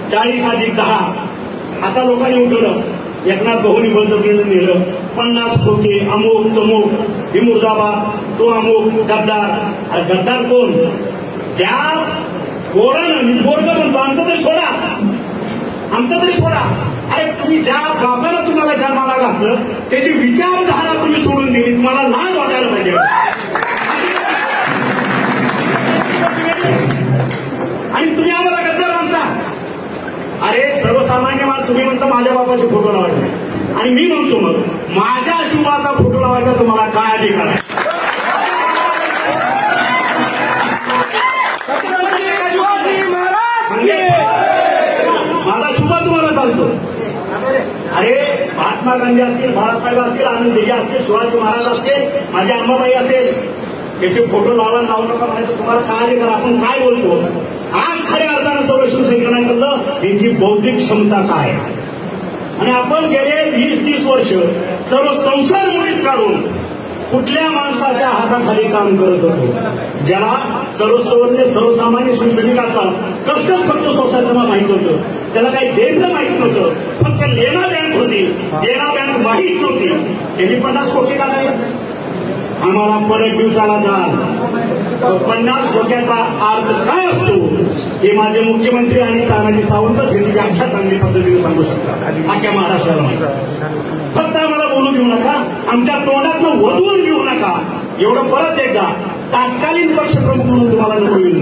40+10 आता लोकांनी उठवलं, एकनाथ भाऊंनी बळजबरीनं नेलं, 50 खोके अमुक तमुक, ही मुर्दाबाद, तो अमुक गद्दार. अरे गद्दार कोण? ज्या पोरानं, मी पोरगं म्हणतो, आमचं तरी सोडा. अरे तुम्ही ज्या बापाला तुम्हाला जन्माला घातलं त्याची विचारधारा तुम्ही सोडून दिली, तुम्हाला लाज वाटायला पाहिजे. आणि तुम्ही आम्हाला गद्दार म्हणता. अरे सर्वसामान्य तुम्ही म्हणता माझ्या बापाचे फोटो लावायचे, आणि मी म्हणतो मग माझ्या शुभाचा फोटो लावायचा तुम्हाला काय अधिकार आहे? माझा शुभा तुम्हाला चालतो. अरे महात्मा गांधी असतील, बाळासाहेब असतील, आनंद दिघे असतील, शिवाजी महाराज असतील, माझी अंबाबाई असेल, त्याचे फोटो लावून लावू नका म्हणायचं तुम्हाला काय अधिकार? आपण काय बोलतो? आज खऱ्या अर्थानं सर्व शिवसैनिकांना त्यांची बौद्धिक क्षमता काय, आणि आपण गेले 20-30 वर्ष सर्व संसार मुळीत काढून कुठल्या माणसाच्या हाताखाली काम करत होतो, ज्याला सर्वसामान्य शिवसैनिकाचा कष्टच फक्त सोसायटीला माहित होतं, त्याला काही देणं माहित नव्हतं, फक्त लेना बँक होती, देना बँक माहीत नव्हती. त्यांनी 50 कोटी काढले. आम्हाला परत दिवसाला जाल 50 कोट्याचा अर्थ काय असतो हे माझे मुख्यमंत्री आणि तानाजी सावंतच ह्याची व्याख्या चांगली पद्धतीने सांगू शकतात अख्ख्या महाराष्ट्राला. फक्त आम्हाला बोलू देऊ नका, आमच्या तोंडातनं वधवून घेऊ नका. एवढं परत एकदा तात्कालीन पक्षप्रमुख म्हणून तुम्हाला जमवून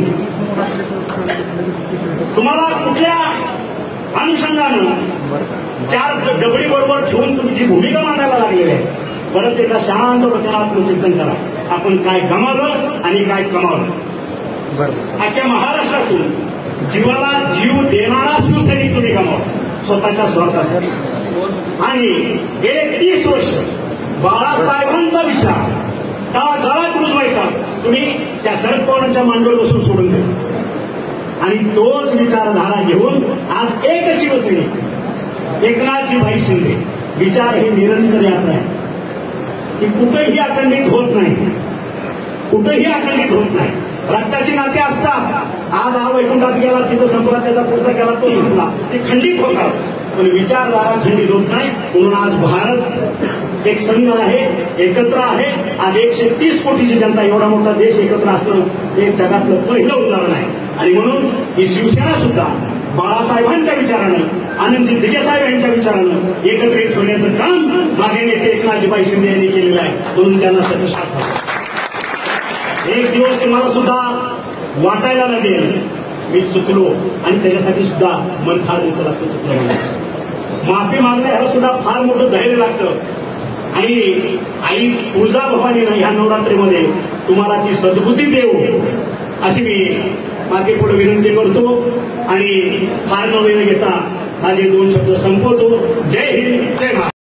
तुम्हाला कुठल्या अनुषंगानं 4 डबडी बरोबर ठेवून तुम्ही जी भूमिका मांडायला लागलेली आहे, परत एकदा शांत डोक्याला आत्मचिंतन करा. आपण काय गमावलं आणि काय कमावलं. अख्ख्या महाराष्ट्रातून जीवाला जीव देणारा शिवसैनिक तुम्ही गमावला स्वतःच्या स्वार्थासाठी. आणि गेले 30 वर्ष बाळासाहेबांचा विचार तळागाळात रुजवायचा तुम्ही त्या शरद पवारांच्या मांडीवर बसून सोडून दिला, आणि तोच विचारधारा घेऊन आज एक शिवसैनिक एकनाथजी शिंदे विचार ही निरंतर यात्रा आहे की कुठेही अखंडित होत नाही, कुठेही अखंडित होत नाही. रक्ताची नाते असतात. आज हा वैकुंठात गेला, तिथं संपला, त्याचा पुढचा गेला, तो संपला, ते खंडित होतात, पण विचारधारा खंडित होत नाही. म्हणून आज भारत एक संघ आहे, एकत्र आहे. आज 130 कोटीची जनता, एवढा मोठा देश एकत्र असणं हे जगातलं पहिलं उदाहरण आहे. आणि म्हणून ही शिवसेना सुद्धा बाळासाहेबांच्या विचारानं, आनंदजी दिघे साहेब यांच्या विचारानं एकत्रित ठेवण्याचं काम माझे नेते एकनाथजी शिंदे यांनी केलेलं आहे. म्हणून त्यांना सगळं शासन एक दिवस तुम्हाला सुद्धा वाटायला लागेल मी चुकलो, आणि त्याच्यासाठी सुद्धा मन फार मोठं लागतं. चुकलं माफी मागणं ह्याला सुद्धा फार मोठं धैर्य लागतं. आणि आई तुळजाभवानीनं ह्या नवरात्रीमध्ये तुम्हाला ती सद्बुद्धी देऊ अशी मी मागे पुढे विनंती करतो. आणि फार न वेळ घेता माझे 2 शब्द संपवतो. जय हिंद, जय महाराष्ट्र.